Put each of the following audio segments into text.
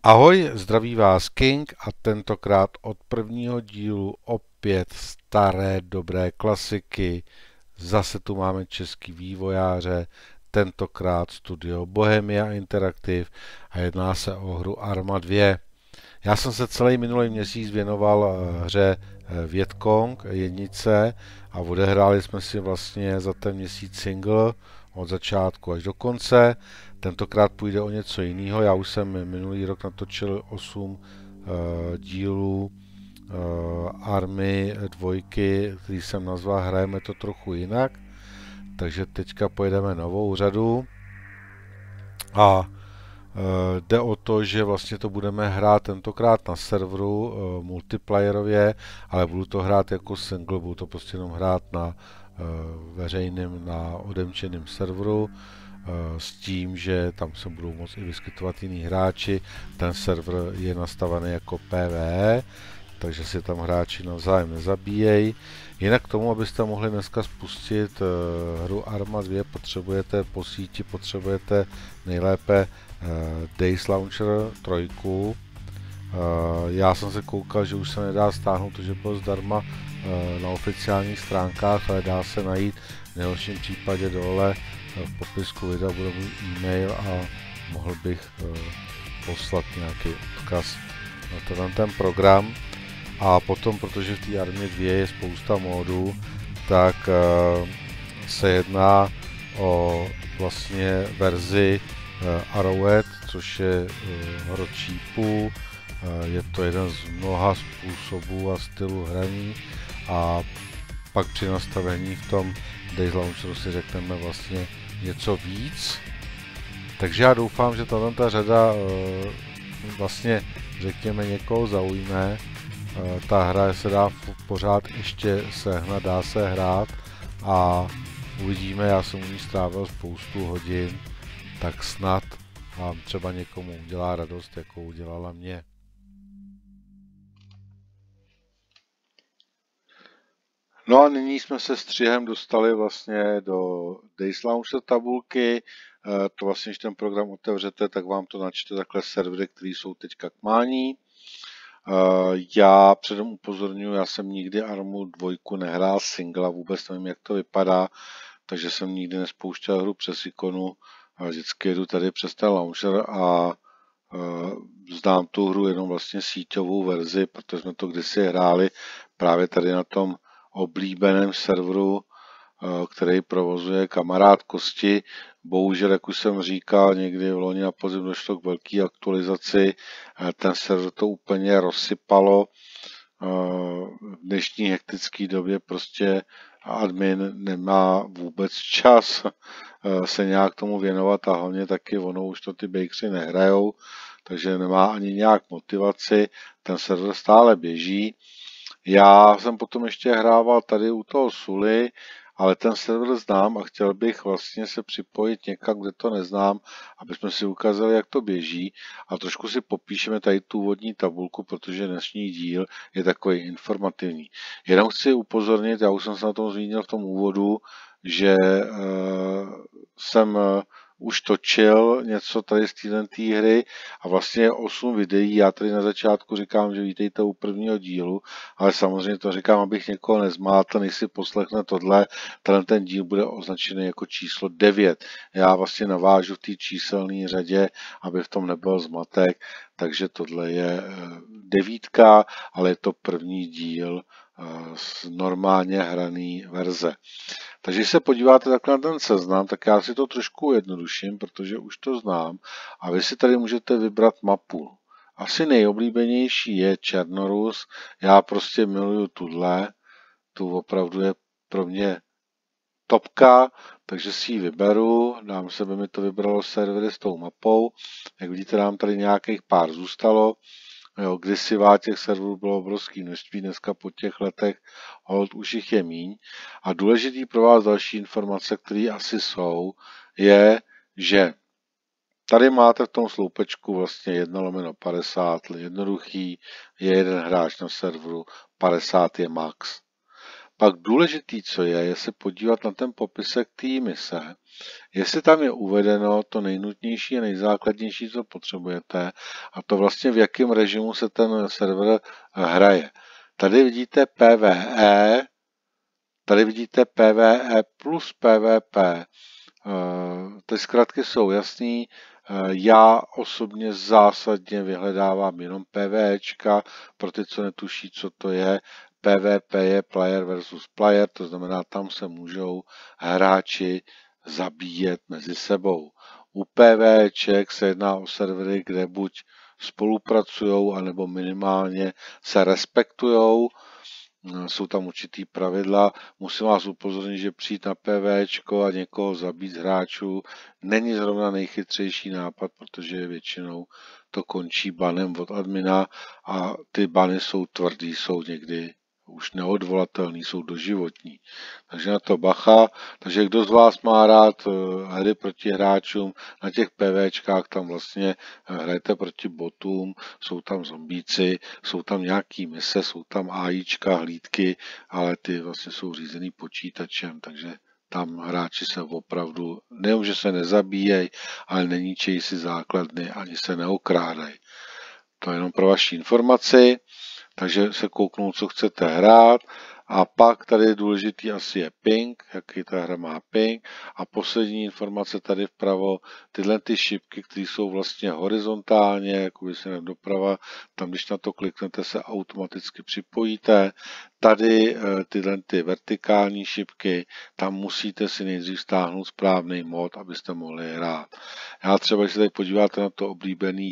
Ahoj, zdraví vás King a tentokrát od prvního dílu opět staré dobré klasiky. Zase tu máme český vývojáře, tentokrát studio Bohemia Interactive a jedná se o hru Arma 2. Já jsem se celý minulý měsíc věnoval hře Vietcong jednice a odehráli jsme si vlastně za ten měsíc single od začátku až do konce. Tentokrát půjde o něco jiného. Já už jsem minulý rok natočil 8 dílů Army 2, který jsem nazval Hrajeme to trochu jinak. Takže teďka pojedeme novou řadu a jde o to, že vlastně to budeme hrát tentokrát na serveru multiplayerově, ale budu to hrát jako single, budu to prostě jenom hrát na veřejném, na odemčeném serveru s tím, že tam se budou moct i vyskytovat jiní hráči. Ten server je nastavený jako PvE, takže si tam hráči navzájem nezabíjejí. Jinak k tomu, abyste mohli dneska spustit hru Arma 2, potřebujete po síti, potřebujete nejlépe Days Launcher 3. Já jsem se koukal, že už se nedá stáhnout, že bylo zdarma na oficiálních stránkách, ale dá se najít v nejhorším případě dole v popisku videa bude můj e-mail a mohl bych poslat nějaký odkaz na ten program. A potom, protože v té Armě 2 je spousta módů, tak se jedná o vlastně verzi Arrowhead, což je hra cheapů. Je to jeden z mnoha způsobů a stylů hraní a pak při nastavení v tom Days Launcheru si řekneme vlastně něco víc. Takže já doufám, že tato řada vlastně řekněme někoho zaujme. Ta hra se dá pořád ještě sehnat, dá se hrát a uvidíme, já jsem u ní strávil spoustu hodin, tak snad vám třeba někomu udělá radost, jako udělala mě. No a nyní jsme se střihem dostali vlastně do Days Launcher tabulky. To vlastně, když ten program otevřete, tak vám to načte takhle servery, které jsou teďka k mání. Já předem upozorňuji, já jsem nikdy Armu 2 nehrál singla, vůbec nevím, jak to vypadá, takže jsem nikdy nespouštěl hru přes ikonu. Vždycky jedu tady přes ten launcher a znám tu hru jenom vlastně síťovou verzi, protože jsme to kdysi hráli právě tady na tom oblíbeném serveru, který provozuje kamarád Kosti. Bohužel, jak už jsem říkal, někdy v loni na podzim došlo k velké aktualizaci. Ten server to úplně rozsypalo. V dnešní hektické době prostě admin nemá vůbec čas se nějak tomu věnovat a hlavně taky ono už to ty bakery nehrajou, takže nemá ani nějak motivaci. Ten server stále běží. Já jsem potom ještě hrával tady u toho Sully, ale ten server znám a chtěl bych vlastně se připojit někam, kde to neznám, aby jsme si ukázali, jak to běží a trošku si popíšeme tady tu úvodní tabulku, protože dnešní díl je takový informativní. Jenom chci upozornit, já už jsem se na tom zmínil v tom úvodu, že jsem už točil něco tady z této hry a vlastně 8 videí. Já tady na začátku říkám, že vítejte u prvního dílu, ale samozřejmě to říkám, abych někoho nezmátl, než si poslechne tohle. Ten díl bude označený jako číslo 9. Já vlastně navážu v té číselné řadě, aby v tom nebyl zmatek, takže tohle je 9, ale je to první díl z normálně hraný verze. Takže když se podíváte takhle na ten seznam, tak já si to trošku jednoduším, protože už to znám. A vy si tady můžete vybrat mapu. Asi nejoblíbenější je Černorus. Já prostě miluju tuhle. Tu opravdu je pro mě topka, takže si ji vyberu. Dám se, by mi to vybralo servery s tou mapou. Jak vidíte, nám tady nějakých pár zůstalo. Jo, kdysi těch serverů bylo obrovské množství, dneska po těch letech hold už jich je míň. A důležitý pro vás další informace, které asi jsou, je, že tady máte v tom sloupečku vlastně 1/50, jednoduchý, je jeden hráč na serveru, 50 je max. Pak důležitý, co je se podívat na ten popisek té mise, jestli tam je uvedeno to nejnutnější a nejzákladnější, co potřebujete, a to vlastně v jakém režimu se ten server hraje. Tady vidíte PvE, tady vidíte PvE plus PvP. Ty zkratky jsou jasný. Já osobně zásadně vyhledávám jenom PvEčka, pro ty, co netuší, co to je. PvP je player versus player, to znamená, tam se můžou hráči zabíjet mezi sebou. U PvEček se jedná o servery, kde buď spolupracují, anebo minimálně se respektujou. Jsou tam určitý pravidla. Musím vás upozornit, že přijít na PvEčko a někoho zabít z hráčů není zrovna nejchytřejší nápad, protože většinou to končí banem od admina a ty bany jsou tvrdý, jsou někdy už neodvolatelný, jsou doživotní. Takže na to bacha. Takže kdo z vás má rád hry proti hráčům, na těch PvEčkách tam vlastně hrajete proti botům, jsou tam zombíci, jsou tam nějaký mise, jsou tam AIčka, hlídky, ale ty vlastně jsou řízený počítačem, takže tam hráči se opravdu, nejenom, že se nezabíjejí, ale neníčejí si základny, ani se neokrádají. To je jenom pro vaši informaci. Takže se kouknout, co chcete hrát. A pak tady je důležitý asi je ping, jaký ta hra má ping. A poslední informace tady vpravo, tyhle ty šipky, které jsou vlastně horizontálně, jako by se doprava, tam když na to kliknete, se automaticky připojíte. Tady tyhle ty vertikální šipky, tam musíte si nejdřív stáhnout správný mod, abyste mohli hrát. Já třeba, když se tady podíváte na to oblíbený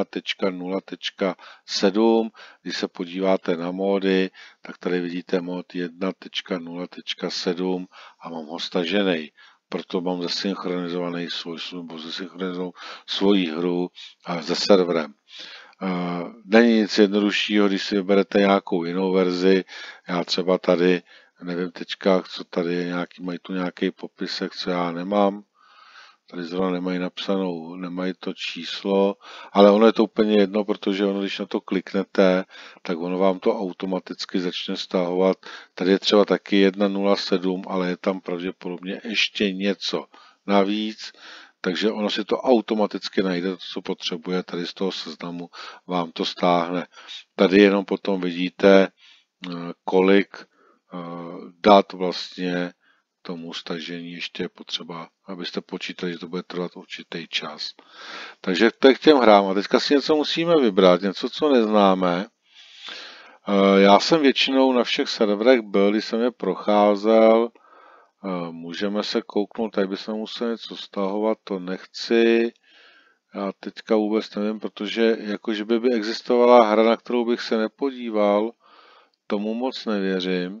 1.0.7, když se podíváte na módy, tak tady vidíte mod 1.0.7 a mám ho stažený. Proto mám zesynchronizovaný svoji hru se serverem. Není nic jednoduššího, když si vyberete nějakou jinou verzi. Já třeba tady, nevím teďka, co tady je, mají tu nějaký popisek, co já nemám. Tady zrovna nemají napsanou, nemají to číslo, ale ono je to úplně jedno, protože ono, když na to kliknete, tak ono vám to automaticky začne stahovat. Tady je třeba taky 1.0.7, ale je tam pravděpodobně ještě něco navíc, takže ono si to automaticky najde, to, co potřebuje, tady z toho seznamu vám to stáhne. Tady jenom potom vidíte, kolik dat vlastně tomu stažení ještě je potřeba, abyste počítali, že to bude trvat určitý čas. Takže to je k těm hrám. A teďka si něco musíme vybrat, něco, co neznáme. Já jsem většinou na všech serverech byl, když jsem je procházel. Můžeme se kouknout, tady bychom museli něco stahovat, to nechci. Já teďka vůbec nevím, protože jakože by existovala hra, na kterou bych se nepodíval, tomu moc nevěřím.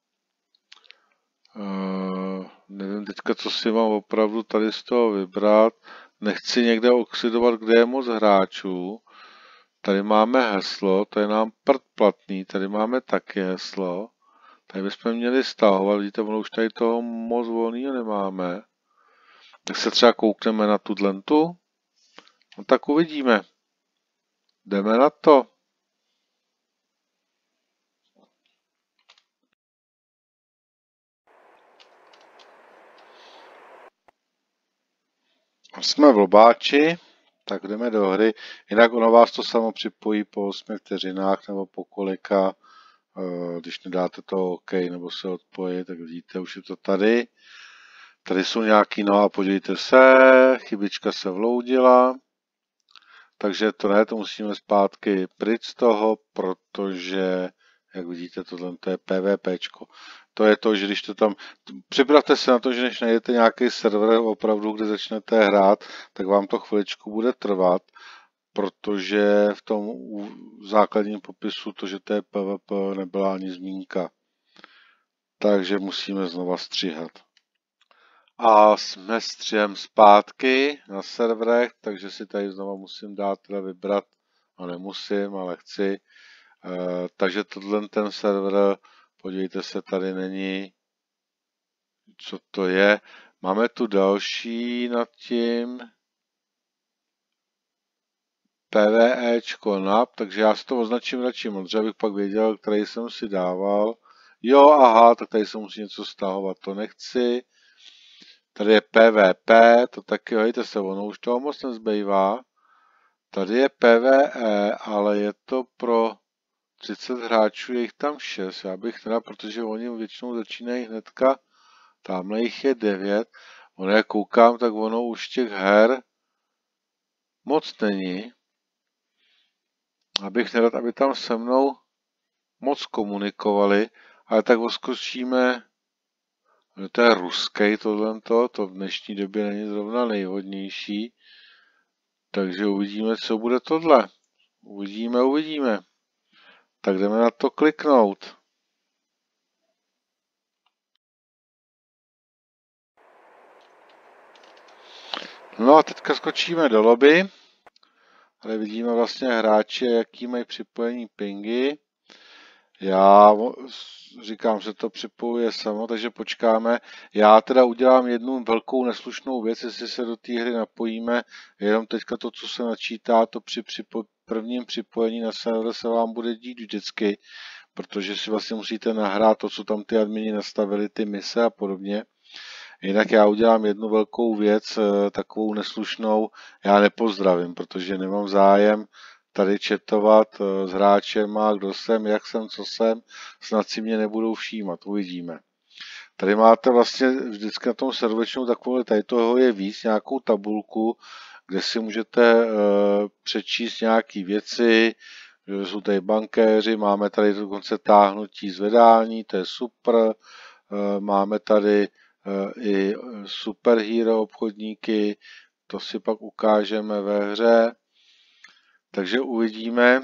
Nevím teďka, co si mám opravdu tady z toho vybrat. Nechci někde oxidovat, kde je moc hráčů. Tady máme heslo, to je nám prd platný. Tady máme taky heslo. Tady bychom měli stahovat, vidíte, ono už tady toho moc volného nemáme. Tak se třeba koukneme na tudlentu. No tak uvidíme. Jdeme na to. Jsme v lobáči, tak jdeme do hry. Jinak ono vás to samo připojí po 8 vteřinách nebo po kolika. Když nedáte to OK nebo se odpojit, tak vidíte, už je to tady. Tady jsou nějaký, no a podívejte se, chybička se vloudila. Takže to ne, to musíme zpátky pryč z toho, protože, jak vidíte, tohle je PvPčko. To je to, že když to tam, připravte se na to, že než najdete nějaký server opravdu, kde začnete hrát, tak vám to chviličku bude trvat, protože v tom základním popisu to, že to je PvP, nebyla ani zmínka. Takže musíme znova stříhat. A jsme střihem zpátky na serverech, takže si tady znova musím dát teda vybrat, no nemusím, ale chci. Takže tohle ten server, podívejte se, tady není, co to je. Máme tu další nad tím. PvEčko NAP, takže já si to označím radši modře, abych pak věděl, který jsem si dával. Jo, aha, tak tady se musí něco stahovat, to nechci. Tady je PvP, to taky, hejte se, ono už toho moc nezbývá. Tady je PvE, ale je to pro 30 hráčů, je jich tam 6. Já bych teda, protože oni většinou začínají hnedka, tamhle jich je 9. Ono, jak koukám, tak ono už těch her moc není. Abych nerad, aby tam se mnou moc komunikovali, ale tak oskočíme, to je ruský tohleto, to v dnešní době není zrovna nejvhodnější. Takže uvidíme, co bude tohle. Uvidíme. Tak jdeme na to kliknout. No a teďka skočíme do lobby. Tady vidíme vlastně hráče, jaký mají připojení pingy. Já říkám, že to připojuje samo, takže počkáme. Já teda udělám jednu velkou neslušnou věc, jestli se do té hry napojíme. Jenom teďka to, co se načítá, to při prvním připojení na server se vám bude dít vždycky, protože si vlastně musíte nahrát to, co tam ty admini nastavili, ty mise a podobně. Jinak já udělám jednu velkou věc, takovou neslušnou, já nepozdravím, protože nemám zájem tady četovat s hráčem a kdo jsem, jak jsem, co jsem, snad si mě nebudou všímat, uvidíme. Tady máte vlastně vždycky na tom servečnou takovou, tady toho je víc, nějakou tabulku, kde si můžete přečíst nějaké věci, jsou tady bankéři, máme tady dokonce táhnutí zvedání, to je super, máme tady i superhero obchodníky, to si pak ukážeme ve hře. Takže uvidíme,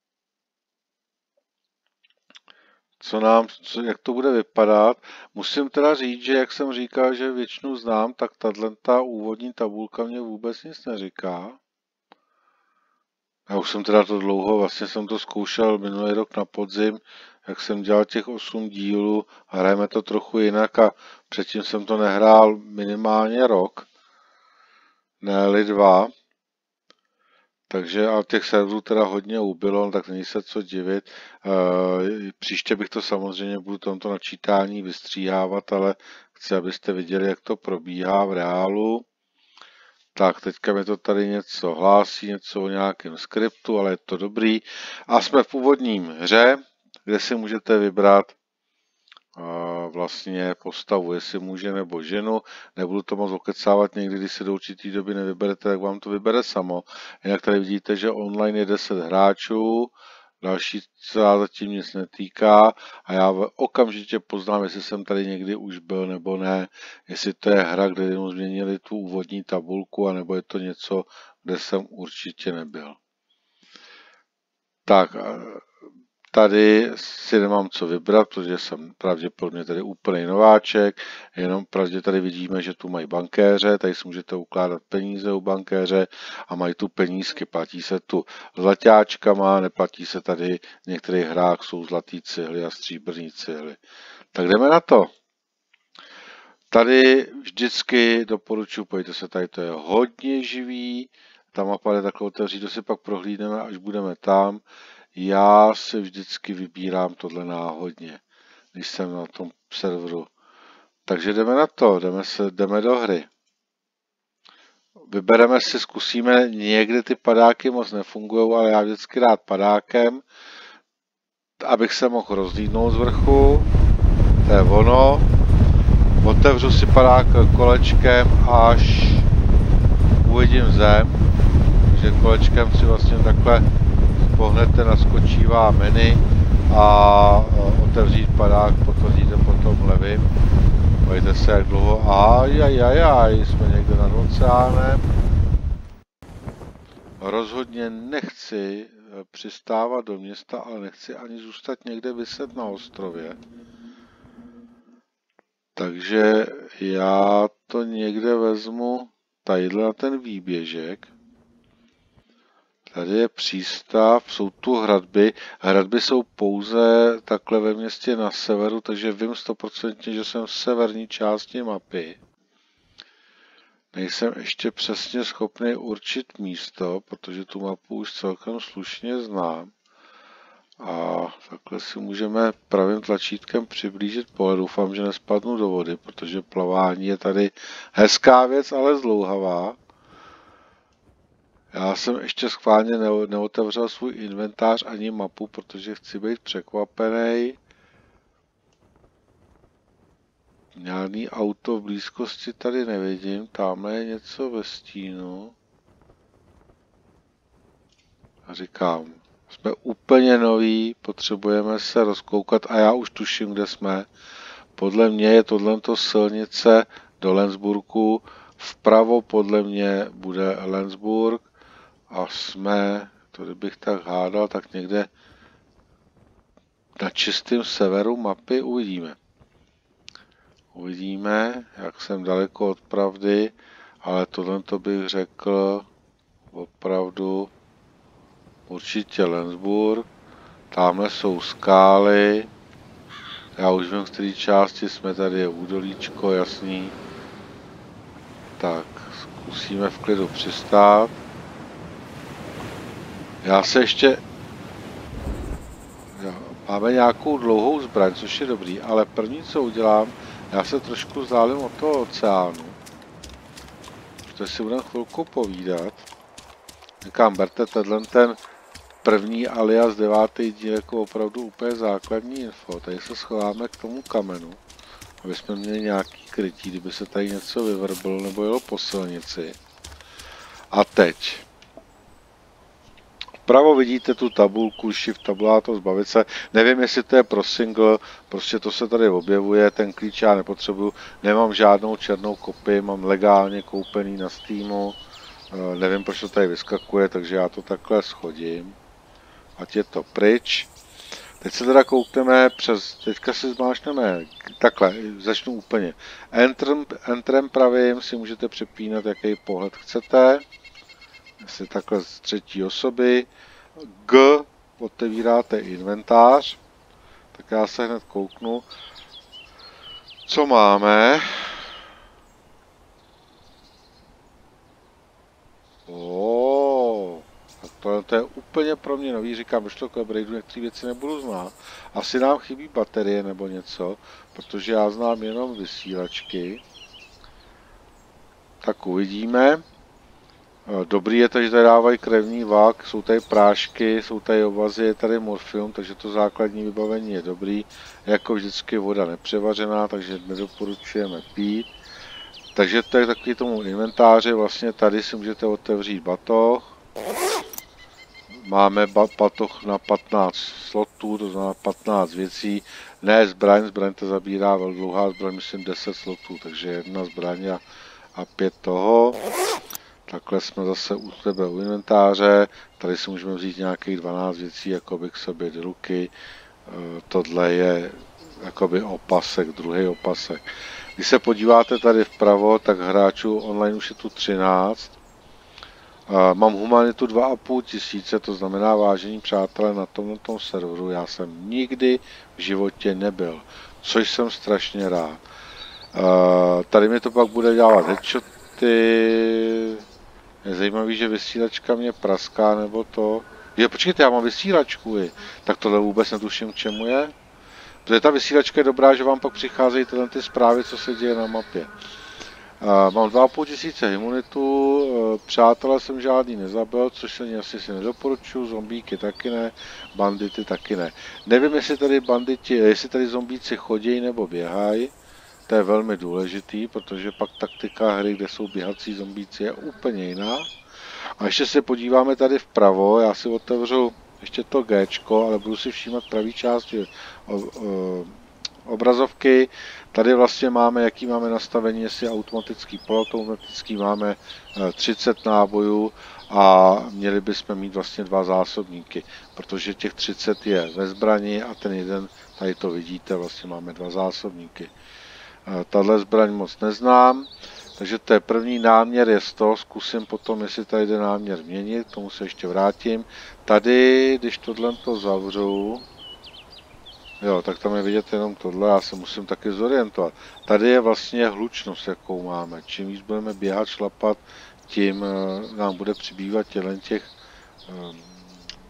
jak to bude vypadat. Musím teda říct, že jak jsem říkal, že většinu znám, tak tato úvodní tabulka mě vůbec nic neříká. Já už jsem teda to dlouho, vlastně jsem to zkoušel minulý rok na podzim, jak jsem dělal těch 8 dílů, hrajeme to trochu jinak a předtím jsem to nehrál minimálně rok, ne-li 2. Takže a těch serverů teda hodně ubylo, tak není se co divit. Příště bych to samozřejmě budu tomto načítání vystříhávat, ale chci, abyste viděli, jak to probíhá v reálu. Tak, teďka mi to tady něco hlásí, něco o nějakém skriptu, ale je to dobrý. A jsme v původním hře, kde si můžete vybrat vlastně postavu, jestli muže nebo ženu. Nebudu to moc okecávat, někdy, když si do určitý doby nevyberete, tak vám to vybere samo. Jinak tady vidíte, že online je 10 hráčů, další se zatím nic netýká a já okamžitě poznám, jestli jsem tady někdy už byl nebo ne, jestli to je hra, kde jenom změnili tu úvodní tabulku, anebo je to něco, kde jsem určitě nebyl. Tak, tady si nemám co vybrat, protože jsem pravděpodobně tady úplný nováček, jenom pravdě tady vidíme, že tu mají bankéře, tady si můžete ukládat peníze u bankéře a mají tu penízky, platí se tu zlatáčkama, neplatí se tady, v některých hrách jsou zlatý cihly a stříbrný cihly. Tak jdeme na to. Tady vždycky doporučuji, pojďte se, tady to je hodně živý, ta mapa je takhle otevřít, to si pak prohlídneme, až budeme tam. Já si vždycky vybírám tohle náhodně, když jsem na tom serveru. Takže jdeme na to, jdeme do hry. Vybereme si, zkusíme, někdy ty padáky moc nefungují, ale já vždycky rád padákem, abych se mohl rozlídnout z vrchu. To je ono. Otevřu si padák kolečkem, až uvidím zem. Takže kolečkem si vlastně takhle pohnete, naskočívá menu a otevřít padák potvrdíte potom levým. Pojďte se, jak dlouho. Ajajajaj, jsme někde nad oceánem. Rozhodně nechci přistávat do města, ale nechci ani zůstat někde viset na ostrově. Takže já to někde vezmu tadyhle na ten výběžek. Tady je přístav, jsou tu hradby. Hradby jsou pouze takhle ve městě na severu, takže vím 100%, že jsem v severní části mapy. Nejsem ještě přesně schopný určit místo, protože tu mapu už celkem slušně znám. A takhle si můžeme pravým tlačítkem přiblížit pole. Doufám, že nespadnu do vody, protože plavání je tady hezká věc, ale zdlouhavá. Já jsem ještě schválně neotevřel svůj inventář ani mapu, protože chci být překvapený. Žádný auto v blízkosti tady nevidím, tamhle je něco ve stínu. A říkám, jsme úplně noví, potřebujeme se rozkoukat a já už tuším, kde jsme. Podle mě je tohleto silnice do Lenzburgu, vpravo podle mě bude Lenzburg a jsme, to kdybych tak hádal, tak někde na čistém severu mapy uvidíme. Uvidíme, jak jsem daleko od pravdy, ale tohleto bych řekl opravdu určitě Lenzburg. Tamhle jsou skály. Já už vím, v které části jsme, tady je údolíčko, jasný. Tak, zkusíme v klidu přistát. Já se ještě... Máme nějakou dlouhou zbraň, což je dobrý, ale první, co udělám, já se trošku vzdálím od toho oceánu. Protože si budeme chvilku povídat. Říkám, berte ten první alias 9. díl jako opravdu úplně základní info. Tady se schováme k tomu kamenu, aby jsme měli nějaký krytí, kdyby se tady něco vyvrbilo nebo jelo po silnici. A teď. Vpravo vidíte tu tabulku, shift tabulátor, zbavit se. Nevím, jestli to je pro single, prostě to se tady objevuje, ten klíč já nepotřebuju. Nemám žádnou černou kopii, mám legálně koupený na Steamu. Nevím, proč to tady vyskakuje, takže já to takhle schodím. Ať je to pryč. Teď se teda koukneme teďka si zmášneme, takhle, začnu úplně. Entrem pravým si můžete přepínat, jaký pohled chcete. Jestli takhle z třetí osoby. G, otevíráte inventář. Tak já se hned kouknu, co máme. Tak to je úplně pro mě nový, říkám, došlo k upgradeu, některé věci nebudu znát. Asi nám chybí baterie nebo něco, protože já znám jenom vysílačky. Tak uvidíme. Dobrý je to, že tady dávají krevní vak, jsou tady prášky, jsou tady ovazy, je tady morfium, takže to základní vybavení je dobrý. Jako vždycky voda nepřevařená, takže nedoporučujeme pít. Takže to je takový tomu inventáři, vlastně tady si můžete otevřít batoh. Máme batoh na 15 slotů, to znamená 15 věcí. Ne zbraň to zabírá velmi dlouhá zbraň, myslím 10 slotů, takže jedna zbraň a 5 toho. Takhle jsme zase u tebe u inventáře, tady si můžeme vzít nějakých 12 věcí, jakoby k sobě do ruky. Tohle je jakoby opasek, druhý opasek. Když se podíváte tady vpravo, tak hráčů online už je tu 13. Mám humanitu 2500, to znamená, vážení přátelé, na tomto serveru já jsem nikdy v životě nebyl, což jsem strašně rád. Tady mi to pak bude dělat headshoty. Je zajímavý, že vysílačka mě praská, nebo to... Jo, počkejte, já mám vysílačku, tak tohle vůbec netuším, k čemu je. Protože ta vysílačka je dobrá, že vám pak přicházejí tyhle ty zprávy, co se děje na mapě. Mám 2500 imunitu, přátelé jsem žádný nezabil, což se asi si nedoporučuju, zombíky taky ne, bandity taky ne. Nevím, jestli tady zombíci chodí nebo běhají, to je velmi důležitý, protože pak taktika hry, kde jsou běhací zombíci, je úplně jiná. A ještě se podíváme tady vpravo, já si otevřu ještě to Gčko, ale budu si všímat pravý části obrazovky. Tady vlastně máme, jaký máme nastavení, jestli automatický, poloautomatický, máme 30 nábojů a měli bychom mít vlastně 2 zásobníky, protože těch 30 je ve zbrani a ten jeden, tady to vidíte, vlastně máme 2 zásobníky. Tahle zbraň moc neznám, takže to je první náměr je 100, zkusím potom, jestli tady jde náměr měnit, k tomu se ještě vrátím. Tady, když tohle to zavřu, jo, tak tam je vidět jenom tohle, já se musím taky zorientovat. Tady je vlastně hlučnost, jakou máme. Čím víc budeme běhat, šlapat, tím nám bude přibývat těch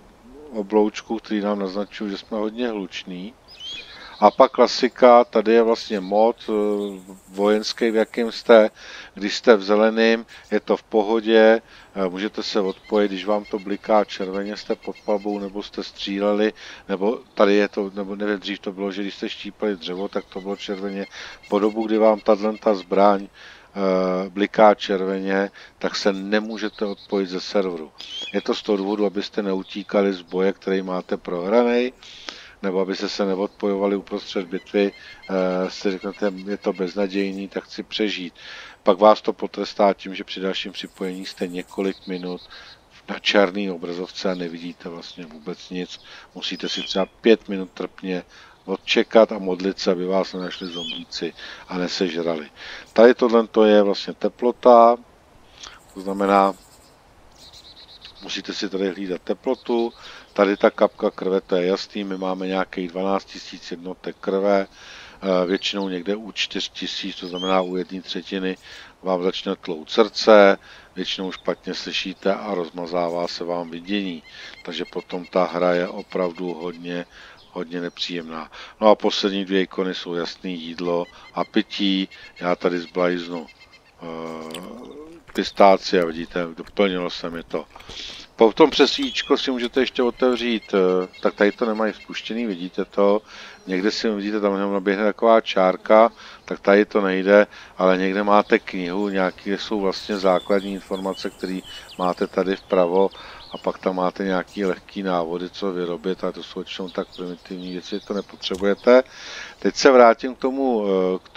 obloučku, který nám naznačují, že jsme hodně hluční. A pak klasika, tady je vlastně mod vojenský, v jakém jste. Když jste v zeleném, je to v pohodě, můžete se odpojit, když vám to bliká červeně, jste pod palbou nebo jste stříleli, nebo tady je to, nebo nevím, dřív to bylo, že když jste štípali dřevo, tak to bylo červeně. Po dobu, kdy vám tato zbraň bliká červeně, tak se nemůžete odpojit ze serveru. Je to z toho důvodu, abyste neutíkali z boje, který máte prohranej, nebo abyste se neodpojovali uprostřed bitvy, si řeknete, je to beznadějný, tak chci přežít. Pak vás to potrestá tím, že při dalším připojení jste několik minut na černý obrazovce a nevidíte vlastně vůbec nic. Musíte si třeba 5 minut trpně odčekat a modlit se, aby vás nenašli zombíci a nesežrali. Tady tohle je vlastně teplota, to znamená, musíte si tady hlídat teplotu. Tady ta kapka krve, to je jasný, my máme nějakých 12 000 jednotek krve, většinou někde u 4 000, to znamená u 1/3 vám začne tlout srdce, většinou špatně slyšíte a rozmazává se vám vidění. Takže potom ta hra je opravdu hodně nepříjemná. No a poslední 2 ikony jsou jasný jídlo a pití. Já tady zblajznu pistáci a vidíte, doplnilo se mi to. Potom přes jíčko si můžete ještě otevřít, tak tady to nemají spuštěný, vidíte to. Někde si vidíte, tam jenom naběhne taková čárka, tak tady to nejde, ale někde máte knihu, nějaké jsou vlastně základní informace, které máte tady vpravo a pak tam máte nějaké lehké návody, co vyrobit, a to jsou většinou tak primitivní věci, to nepotřebujete. Teď se vrátím k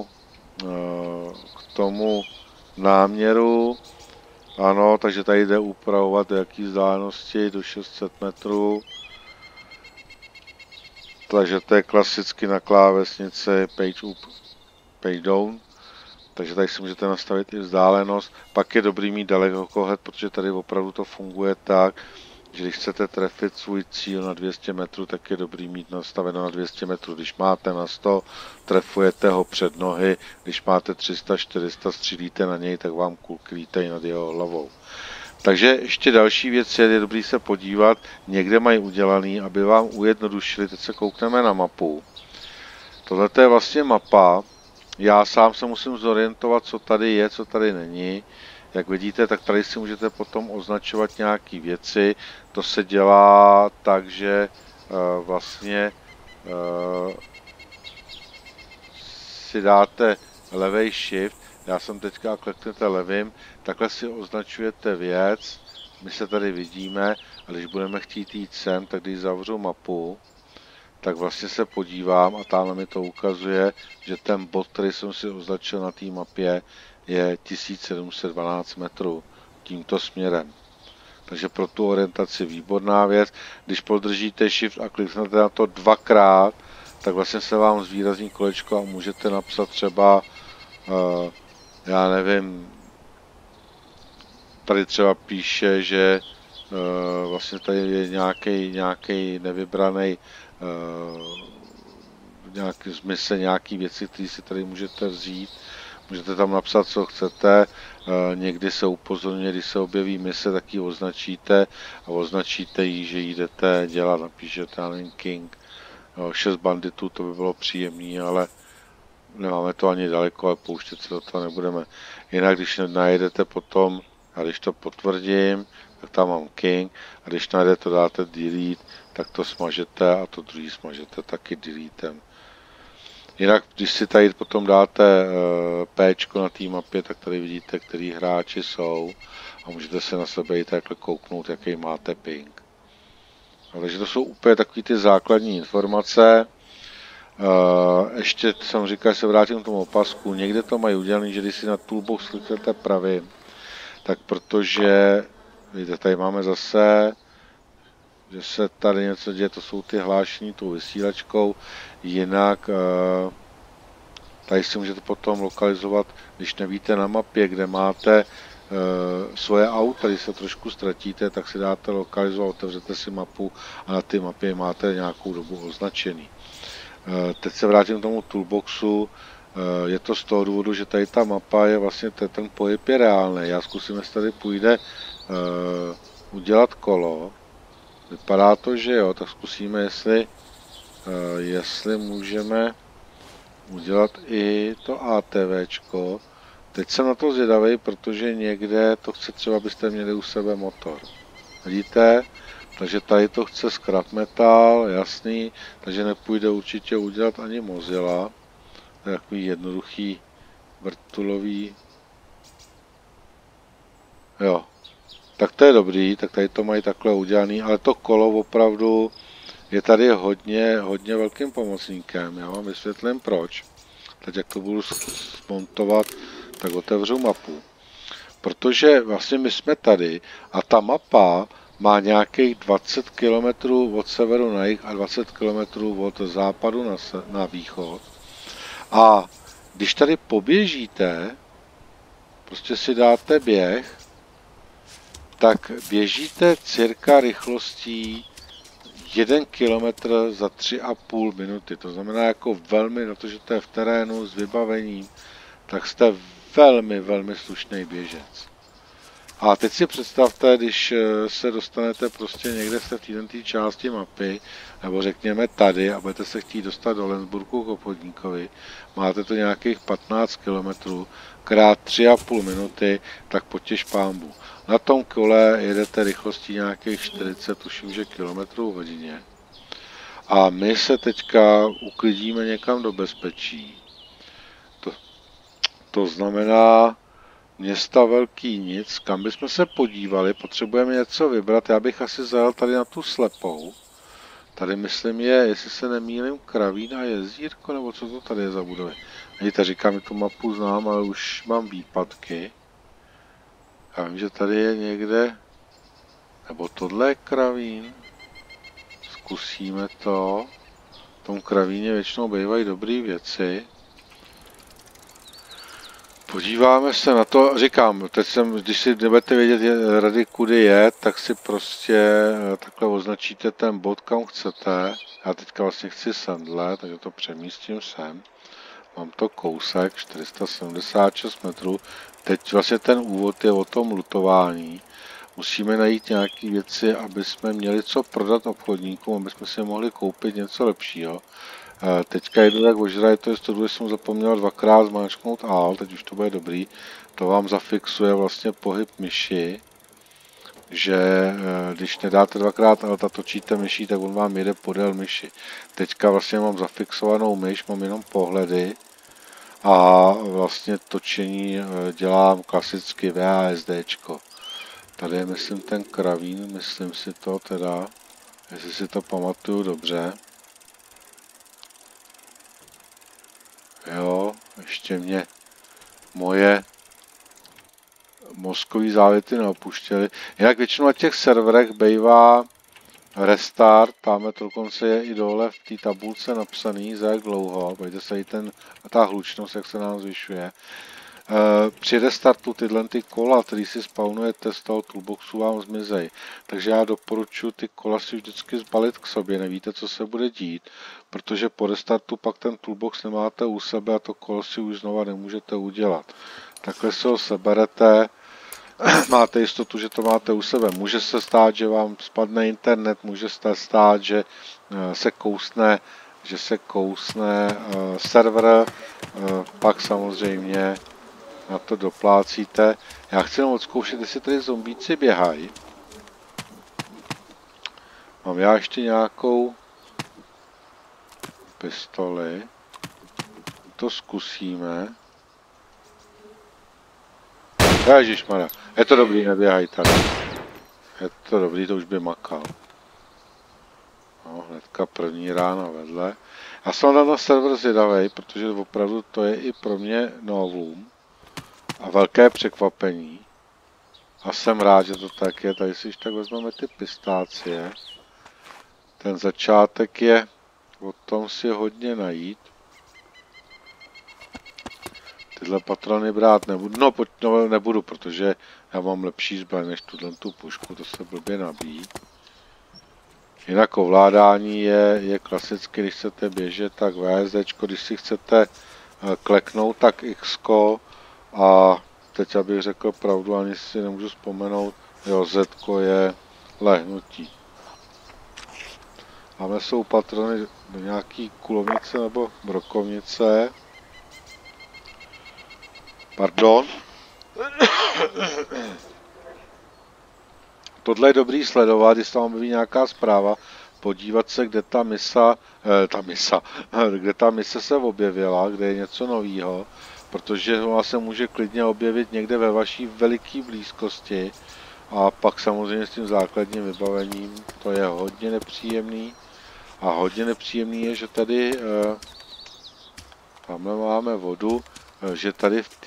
tomu náměru. Ano, takže tady jde upravovat do jaký vzdálenosti, do 600 metrů. Takže to je klasicky na klávesnici page up, page down. Takže tady si můžete nastavit i vzdálenost. Pak je dobrý mít dalekohled, protože tady opravdu to funguje tak, že když chcete trefit svůj cíl na 200 metrů, tak je dobrý mít nastaveno na 200 metrů. Když máte na 100, trefujete ho před nohy. Když máte 300, 400, střílíte na něj, tak vám kulky lítají nad jeho hlavou. Takže ještě další věc je dobrý se podívat, někde mají udělaný, aby vám ujednodušili. Teď se koukneme na mapu. Tohle je vlastně mapa. Já sám se musím zorientovat, co tady je, co tady není. Jak vidíte, tak tady si můžete potom označovat nějaké věci. To se dělá tak, že vlastně si dáte levej shift. Já jsem teďka kliknete levým, takhle si označujete věc. My se tady vidíme a když budeme chtít jít sem, tak když zavřu mapu, tak vlastně se podívám a tamhle mi to ukazuje, že ten bod, který jsem si označil na té mapě, je 1712 metrů tímto směrem. Takže pro tu orientaci výborná věc. Když podržíte shift a kliknete na to 2krát, tak vlastně se vám zvýrazní kolečko a můžete napsat třeba, já nevím, tady třeba píše, že vlastně tady je nějaký nevybraný nějaký zmysl, nějaký věci, které si tady můžete vzít. Můžete tam napsat, co chcete. Někdy se upozorňuje, když se objeví mise, tak ji označíte a označíte ji, že jdete dělat. Napíšete, já nevím, King, 6 banditů, to by bylo příjemné, ale nemáme to ani daleko, ale pouštět se do toho nebudeme. Jinak, když najdete potom, a když to potvrdím, tak tam mám King, a když najdete, dáte delete, tak to smažete a to druhý smažete taky deletem. Jinak, když si tady potom dáte Pčko na té mapě, tak tady vidíte, který hráči jsou a můžete se na sebe i takhle kouknout, jaký máte ping. Takže to jsou úplně takové ty základní informace. Ještě jsem říkal, že se vrátím k tomu opasku. Někde to mají udělané, že když si na toolbox kliknete pravým, tak protože, vidíte, tady máme zase, že se tady něco děje, to jsou ty hlášení tou vysílačkou. Jinak tady si můžete potom lokalizovat, když nevíte na mapě, kde máte svoje auta, když se trošku ztratíte, tak si dáte lokalizovat, otevřete si mapu a na té mapě máte nějakou dobu označený. Teď se vrátím k tomu toolboxu. Je to z toho důvodu, že tady ta mapa je vlastně, ten pohyb je reálný. Já zkusím, jestli tady půjde udělat kolo. Vypadá to, že jo, tak zkusíme, jestli můžeme udělat i to ATVčko. Teď jsem na to zvědavý, protože někde to chce třeba, abyste měli u sebe motor. Vidíte? Takže tady to chce scrap metal, jasný, takže nepůjde určitě udělat ani Mozilla. To je takový jednoduchý vrtulový. Jo, tak to je dobrý, tak tady to mají takhle udělaný, ale to kolo opravdu je tady hodně velkým pomocníkem. Já vám vysvětlím proč. Teď jak to budu smontovat, tak otevřu mapu. Protože vlastně my jsme tady a ta mapa má nějakých 20 km od severu na jih a 20 km od západu na východ. A když tady poběžíte, prostě si dáte běh, tak běžíte cirka rychlostí 1 km za 3,5 minuty. To znamená jako velmi, na to, že to je v terénu s vybavením, tak jste velmi slušný běžec. A teď si představte, když se dostanete prostě někde v této části mapy, nebo řekněme tady, a budete se chtít dostat do Lenzburgu k obchodníkovi, máte to nějakých 15 km krát 3,5 minuty, tak potěž pámbu. Na tom kole jedete rychlostí nějakých 40, tuším, že kilometrů hodině. A my se teďka uklidíme někam do bezpečí. To znamená města velký nic, kam bychom se podívali, potřebujeme něco vybrat, já bych asi zajel tady na tu slepou. Tady myslím je, jestli se nemýlím, Kravín a Jezírko, nebo co to tady je za budovy. Vidíte, říkám, mi tu mapu znám, ale už mám výpadky. Já vím, že tady je někde, nebo tohle je Kravín. Zkusíme to. V tom Kravíně většinou bývají dobré věci. Podíváme se na to, říkám, teď když si nebudete vědět rady, kudy je, tak si prostě takhle označíte ten bod, kam chcete. Já teďka vlastně chci semhle, takže to přemístím sem. Mám to kousek, 476 metrů. Teď vlastně ten úvod je o tom lutování. Musíme najít nějaké věci, aby jsme měli co prodat obchodníkům, aby jsme si mohli koupit něco lepšího. Teďka jdu tak ožrát, to je to, že jsem zapomněl dvakrát zmáčknout Alt, teď už to bude dobrý. To vám zafixuje vlastně pohyb myši, že když nedáte dvakrát Alt a točíte myší, tak on vám jede podél myši. Teďka vlastně mám zafixovanou myš, mám jenom pohledy a vlastně točení dělám klasicky VASDčko. Tady je, myslím, ten Kravín, myslím si to teda, jestli si to pamatuju dobře. Jo, ještě mě moje mozkový závěty neopuštěly. Jinak většinou na těch serverech bývá restart, tamhle to dokonce je i dole v té tabulce napsaný, za jak dlouho, pojďte se i ta hlučnost, jak se nám zvyšuje. Při restartu tyhle kola, který si spawnujete z toho toolboxu, vám zmizej. Takže já doporučuji ty kola si vždycky zbalit k sobě, nevíte, co se bude dít, protože po restartu pak ten toolbox nemáte u sebe a to kolo si už znova nemůžete udělat. Takhle si ho seberete, máte jistotu, že to máte u sebe. Může se stát, že vám spadne internet, může se stát, že se kousne server, pak samozřejmě na to doplácíte. Já chci jenom odzkoušet, jestli tady zombíci běhají. Mám já ještě nějakou pistoli. To zkusíme. Ježišmarja, je to dobrý, neběhají tady. Je to dobrý, to už by makal. No, hnedka první rána vedle. Já jsem na server zvědavej, protože opravdu to je i pro mě novum. A velké překvapení. A jsem rád, že to tak je. Tady si tak vezmeme ty pistácie. Ten začátek je o tom si hodně najít. Tyhle patrony brát nebudu. No, nebudu, protože já mám lepší zbraň než tu pušku. To se blbě nabíjí. Jinak ovládání je klasicky, když chcete běžet, tak VSDčko, když si chcete kleknout, tak Xko. A teď abych řekl pravdu, ani si nemůžu vzpomenout, jo, Zko je lehnutí. Máme jsou patrony do nějaký kulovnice nebo brokovnice. Pardon. Tohle je dobrý sledovat, když tam objeví nějaká zpráva, podívat se, kde kde ta mise se objevila, kde je něco nového, protože ona se může klidně objevit někde ve vaší veliké blízkosti a pak samozřejmě s tím základním vybavením to je hodně nepříjemný. A hodně nepříjemný je, že tady tamhle máme vodu, že tady v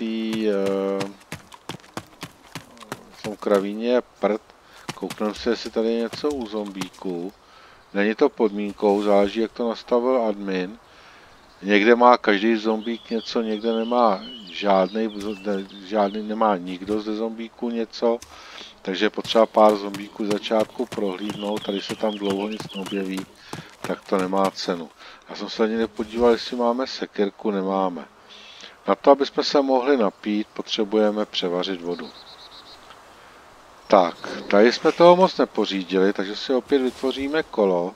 tom kravíně je prd. Koukneme se, jestli tady je něco u zombíků. Není to podmínkou, záleží, jak to nastavil admin. Někde má každý zombík něco, někde nemá žádný nemá nikdo ze zombíků něco. Takže je potřeba pár zombíků začátku prohlídnout, tady se tam dlouho nic neobjeví, tak to nemá cenu. Já jsem se ani nepodíval, jestli máme sekirku, nemáme. Na to, aby jsme se mohli napít, potřebujeme převařit vodu. Tak, tady jsme toho moc nepořídili, takže si opět vytvoříme kolo.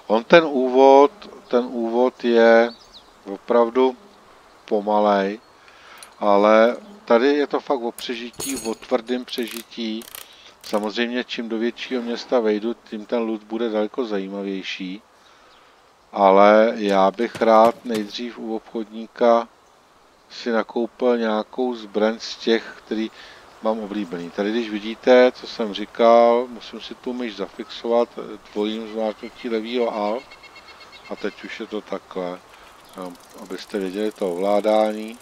Ten úvod je opravdu pomalej, ale tady je to fakt o přežití, o tvrdém přežití. Samozřejmě, čím do většího města vejdu, tím ten loot bude daleko zajímavější. Ale já bych rád nejdřív u obchodníka si nakoupil nějakou zbraň z těch, který mám oblíbený. Tady když vidíte, co jsem říkal, musím si tu myš zafixovat dvojím zmáčknutí levýho Alt. A teď už je to takhle, abyste věděli to ovládání.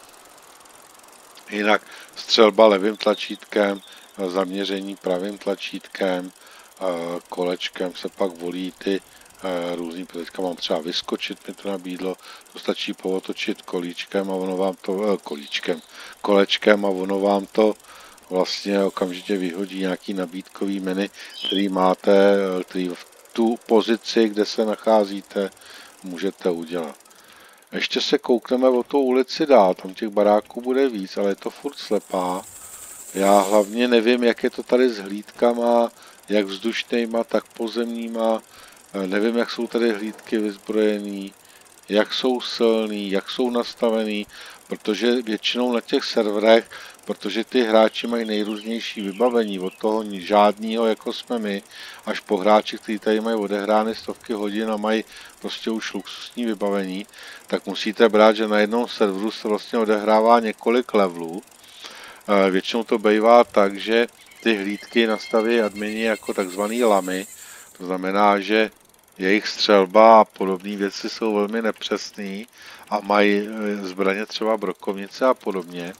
Jinak střelba levým tlačítkem, zaměření pravým tlačítkem, kolečkem se pak volí ty různý, teďka mám třeba vyskočit, mi to nabídlo, to stačí pootočit kolíčkem a ono vám to, kolečkem a ono vám to vlastně okamžitě vyhodí nějaký nabídkový menu, který máte, který v tu pozici, kde se nacházíte, můžete udělat. Ještě se koukneme o tou ulici dál, tam těch baráků bude víc, ale je to furt slepá. Já hlavně nevím, jak je to tady s hlídkama, jak vzdušnýma, tak pozemníma. Nevím, jak jsou tady hlídky vyzbrojený, jak jsou silný, jak jsou nastavený, protože většinou na těch serverech, protože ty hráči mají nejrůznější vybavení, od toho žádnýho, jako jsme my, až po hráči, kteří tady mají odehrány stovky hodin a mají prostě už luxusní vybavení, tak musíte brát, že na jednom serveru se vlastně odehrává několik levelů. Většinou to bývá tak, že ty hlídky nastaví admini jako takzvaný lamy, to znamená, že jejich střelba a podobné věci jsou velmi nepřesné a mají zbraně třeba brokovnice a podobně.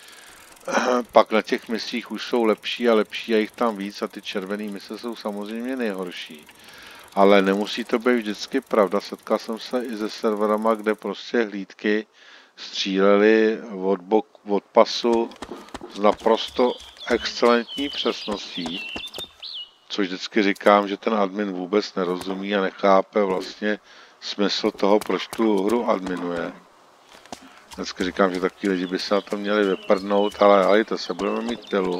Pak na těch misích už jsou lepší a lepší a jich tam víc a ty červené mise jsou samozřejmě nejhorší. Ale nemusí to být vždycky pravda. Setkal jsem se i se serverama, kde prostě hlídky střílely od pasu s naprosto excelentní přesností. Což vždycky říkám, že ten admin vůbec nerozumí a nechápe vlastně smysl toho, proč tu hru adminuje. Vždycky říkám, že takový lidi by se na to měli vyprdnout, ale hejte se, budeme mít pilu.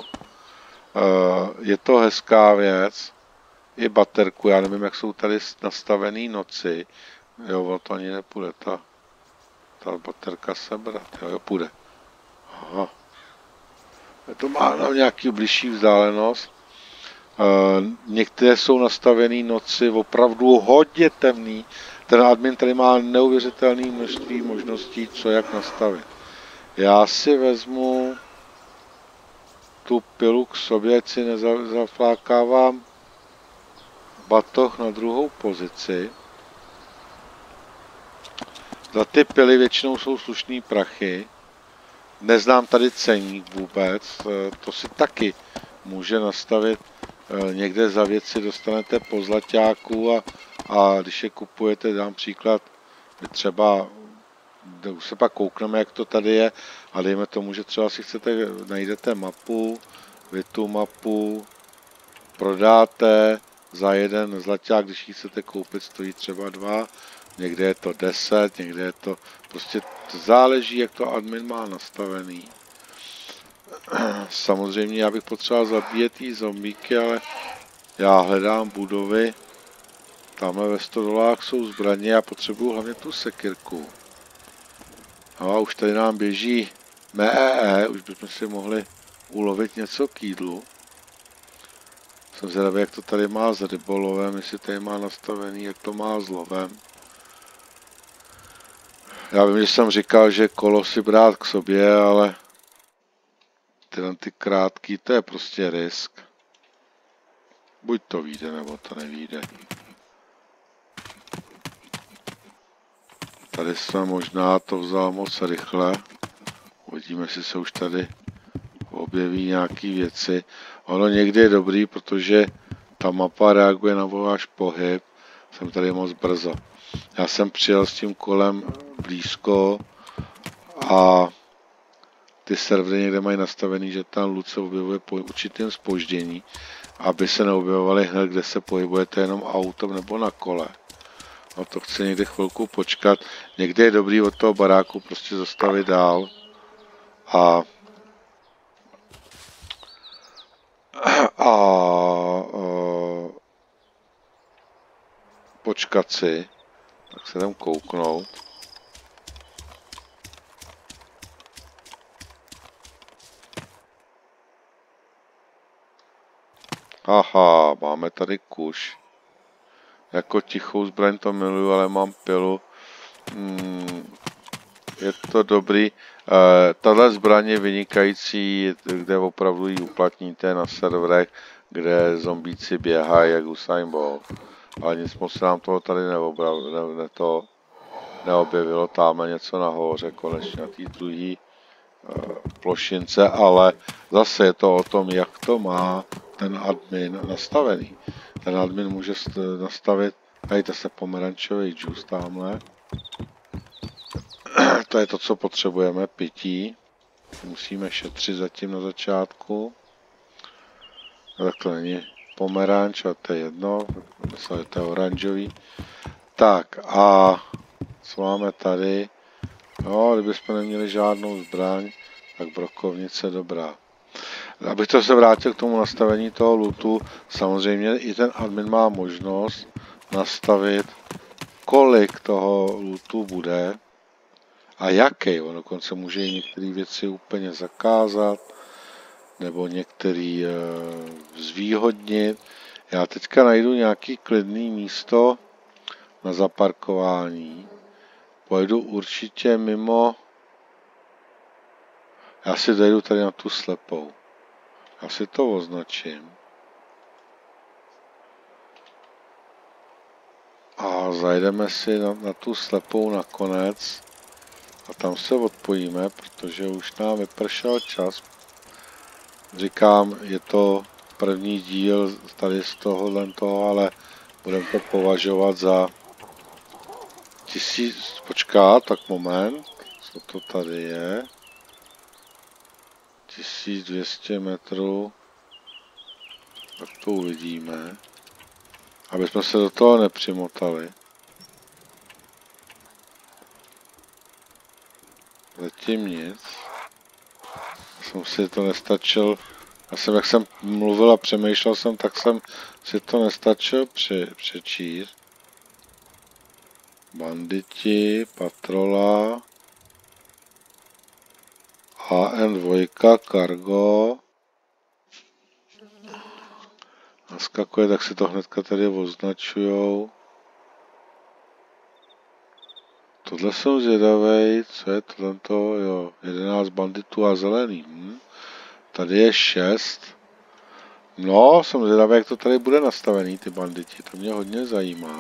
Je to hezká věc. I baterku, já nevím, jak jsou tady nastavený noci. Jo, ono to ani nepůjde, ta baterka sebrat, jo, půjde. Aha. To má na nějaký bližší vzdálenost. Některé jsou nastavené noci opravdu hodně temný. Ten admin tady má neuvěřitelné množství možností, co jak nastavit. Já si vezmu tu pilu k sobě, ať si nezaflákávám batoh na druhou pozici. Za ty pily většinou jsou slušný prachy. Neznám tady ceník vůbec, to si taky může nastavit. Někde za věci dostanete po zlaťáku a když je kupujete, dám příklad, vy třeba, už se pak koukneme, jak to tady je, a dejme tomu, že třeba si najdete mapu, vy tu mapu prodáte za jeden zlaťák, když ji chcete koupit, stojí třeba 2, někde je to 10, někde je to, prostě to záleží, jak to admin má nastavený. Samozřejmě já bych potřeboval zabíjet ty zombíky, ale já hledám budovy, Tamhle ve stodolách jsou zbraně, já potřebuju hlavně tu sekirku. No a už tady nám běží už bychom si mohli ulovit něco k jídlu. Jsem zvědavý, jak to tady má s rybolovem, jestli tady má nastavený, jak to má s lovem. Já vím, že jsem říkal, že kolo si brát k sobě, ale tyhle ty krátký, to je prostě risk. Buď to vyjde, nebo to nevyjde. Tady jsem možná to vzal moc rychle. Uvidíme, jestli se už tady objeví nějaké věci. Ono někdy je dobrý, protože ta mapa reaguje na váš pohyb. Jsem tady moc brzo. Já jsem přijel s tím kolem blízko a ty servery někde mají nastavený, že tam loot se objevuje po určitém zpoždění, aby se neobjevovaly hned, kde se pohybujete jenom autem nebo na kole. No to chce někde chvilku počkat. Někdy je dobrý od toho baráku prostě zastavit dál a počkat si, tak se jdem kouknout. Aha, máme tady kuš. Jako tichou zbraň to miluju, ale mám pilu. Je to dobrý. Tahle zbraň je vynikající, kde opravdu ji uplatníte na serverech, kde zombíci běhají jak Usain Bolt. Ale nic moc se nám toho tady neobjevilo. Tamhle něco nahoře, konečně na té druhé plošince, ale zase je to o tom, jak to má ten admin nastavený. Ten admin může nastavit, dejte se pomerančový džus tamhle. To je to, co potřebujeme, pití. Musíme šetřit zatím na začátku. Tak to není pomeranč, a to je jedno, to je oranžový. Tak a co máme tady? No, kdybychom neměli žádnou zbraň, tak brokovnice dobrá. Abych to se vrátil k tomu nastavení toho lootu, samozřejmě i ten admin má možnost nastavit, kolik toho lootu bude a jaký. On dokonce může i některé věci úplně zakázat nebo některé zvýhodnit. Já teďka najdu nějaký klidný místo na zaparkování. Pojedu určitě mimo. Já si dojdu tady na tu slepou. Já si to označím. A zajdeme si na tu slepou nakonec. A tam se odpojíme, protože už nám vypršel čas. Říkám, je to první díl tady z toho, ale budeme to považovat za 1000, počkat, tak moment, co to tady je, 1200 metrů, tak to uvidíme, aby jsme se do toho nepřimotali. Zatím nic. Jsem si to nestačil, jak jsem mluvil a přemýšlel jsem, tak jsem si to nestačil přečíst. Banditi, patrola, HN2, cargo. Naskakuje, tak si to hnedka tady označujou. Tohle jsem zvědavej, co je tohle, jo, 11 banditů a zelený. Tady je 6. No, jsem zvědavý, jak to tady bude nastavený, ty banditi, to mě hodně zajímá.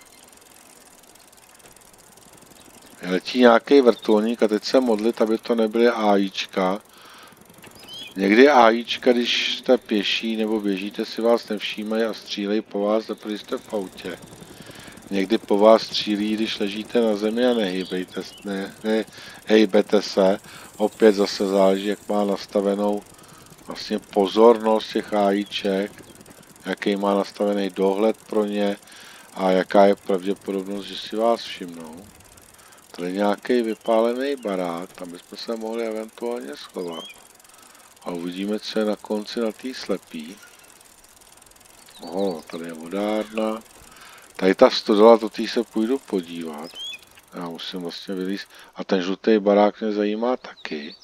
Letí nějaký vrtulník a teď se modlit, aby to nebyly AIčka. Někdy AIčka, když jste pěší nebo běžíte, si vás nevšímají a střílejí po vás, když jste v autě. Někdy po vás střílí, když ležíte na zemi a nehejbete se. Opět zase záleží, jak má nastavenou vlastně pozornost těch AIček, jaký má nastavený dohled pro ně a jaká je pravděpodobnost, že si vás všimnou. Tady nějaký vypálený barák, tam bychom se mohli eventuálně schovat. A uvidíme, co je na konci na té slepý. Oho, tady je vodárna. Tady ta stodola, do té se půjdu podívat. Já musím vlastně vylízt. A ten žlutý barák mě zajímá taky.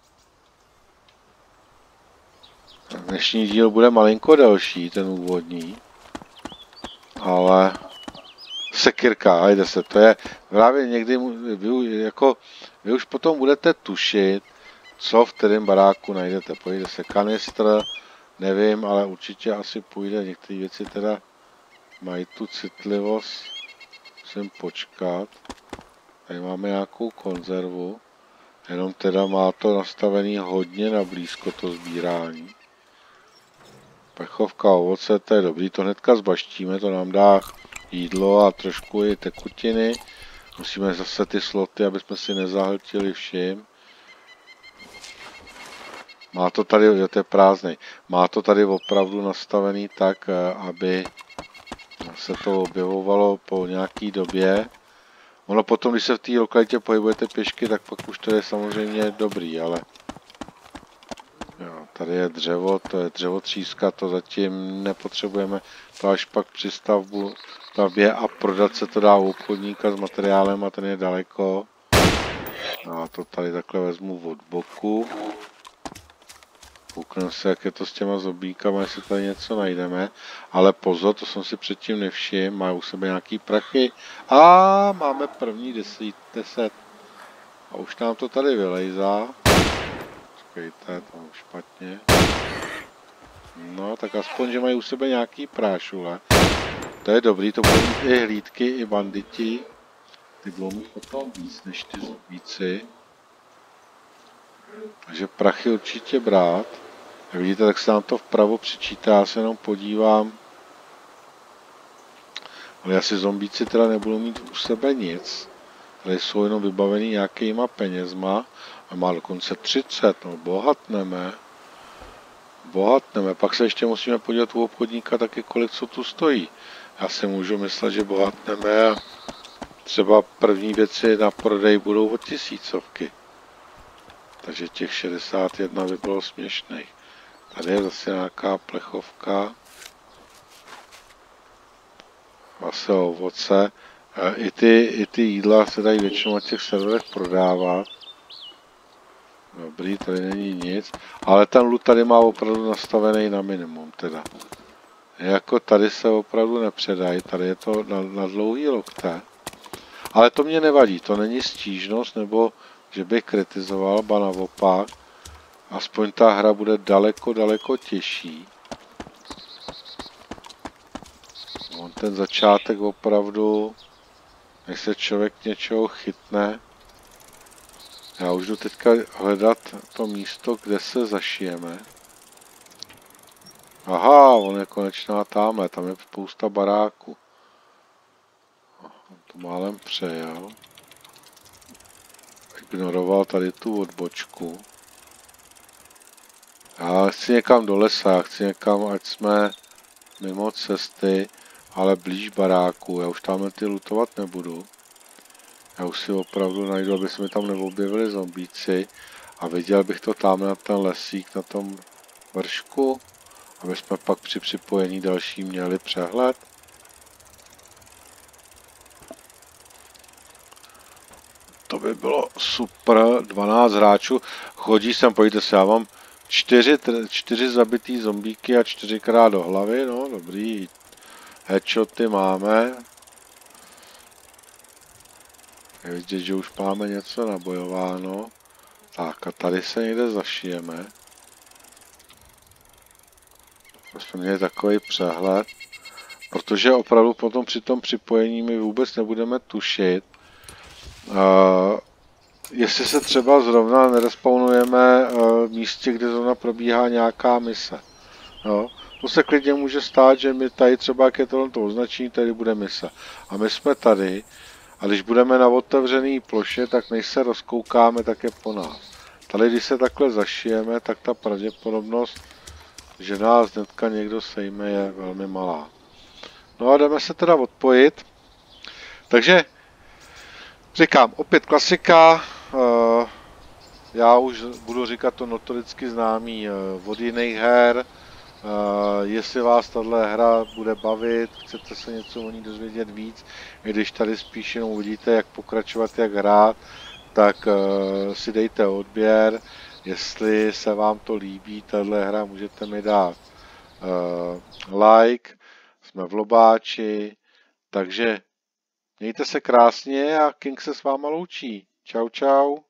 Dnešní díl bude malinko delší, ten úvodní. Ale sekirka, a jde se, to je právě někdy, vy už potom budete tušit, co v kterém baráku najdete. Pojde se kanistr, nevím, ale určitě asi půjde, některé věci teda mají tu citlivost, musím počkat. Tady máme nějakou konzervu, jenom teda má to nastavený hodně na blízko to sbírání. Plechovka ovoce, to je dobrý, to hnedka zbaštíme, to nám dá jídlo a trošku i tekutiny. Musíme zase ty sloty, aby jsme si nezahltili všim. Má to tady, jo, to je prázdnej, má to tady opravdu nastavený tak, aby se to objevovalo po nějaký době. Ono potom, když se v té lokalitě pohybujete pěšky, tak pak už to je samozřejmě dobrý, ale jo, tady je dřevo, to je dřevotříska, to zatím nepotřebujeme, to až pak při stavbě a prodat se to dá u obchodníka s materiálem a ten je daleko. A to tady takhle vezmu od boku. Koukneme se, jak je to s těma zombíkama, jestli tady něco najdeme. Ale pozor, to jsem si předtím nevšiml, mají u sebe nějaký prachy. A máme první 10. A už nám to tady vylejzá. Počkejte, to je špatně. No, tak aspoň, že mají u sebe nějaký prášule. To je dobrý, to budou mít i hlídky, i banditi. Ty budou mít potom víc než ty zombíci. Takže prachy určitě brát. Jak vidíte, tak se nám to vpravo přečítá, já se jenom podívám. Ale asi zombíci teda nebudou mít u sebe nic. Tady jsou jenom vybavený nějakýma penězma. A má dokonce 30, no bohatneme. Bohatneme, pak se ještě musíme podívat u obchodníka taky, kolik co tu stojí. Já si můžu myslet, že bohatneme a třeba první věci na prodej budou od 1000. Takže těch 61 by bylo směšných. Tady je zase nějaká plechovka. Zase ovoce. I ty jídla se dají většinou na těch serverech prodávat. Dobrý, tady není nic. Ale ten loot tady má opravdu nastavený na minimum teda. Jako tady se opravdu nepředají, tady je to na dlouhý lokte. Ale to mě nevadí, to není stížnost, nebo že bych kritizoval, ba naopak. Aspoň ta hra bude daleko těžší. On ten začátek opravdu, než se člověk něčeho chytne. Já už jdu teďka hledat to místo, kde se zašijeme. Aha, on je konečná tamhle, tam je spousta baráků. To málem přejel. Ignoroval tady tu odbočku. Já chci někam do lesa, já chci někam, ať jsme mimo cesty, ale blíž baráku. Já už tam ty lutovat nebudu. Já už si opravdu najdu, aby se mi tam neobjevili zombíci. A viděl bych to tam na ten lesík, na tom vršku, aby jsme pak při připojení další měli přehled. To by bylo super, 12 hráčů. Chodí sem, pojďte se, já mám 4 zabitý zombíky a 4krát do hlavy, no dobrý. Headshoty máme. Je vidět, že už máme něco nabojováno. Tak a tady se někde zašijeme. Jsme měli takový přehled. Protože opravdu potom při tom připojení my vůbec nebudeme tušit. Jestli se třeba zrovna nerespawnujeme v místě, kde zrovna probíhá nějaká mise. Jo? To se klidně může stát, že my tady třeba, jak je to označení, tady bude mise. A my jsme tady. A když budeme na otevřené ploše, tak než se rozkoukáme, tak je po nás. Tady, když se takhle zašijeme, tak ta pravděpodobnost, že nás hnedka někdo sejme, je velmi malá. No a jdeme se teda odpojit. Takže říkám, opět klasika. Já už budu říkat to notoricky známý od jiných her. Jestli vás tahle hra bude bavit, chcete se něco o ní dozvědět víc, i když tady spíš jenom uvidíte, jak pokračovat, jak hrát, tak si dejte odběr. Jestli se vám to líbí, tahle hra, můžete mi dát like. Jsme v Lobáči, takže mějte se krásně a King se s váma loučí. Čau, čau.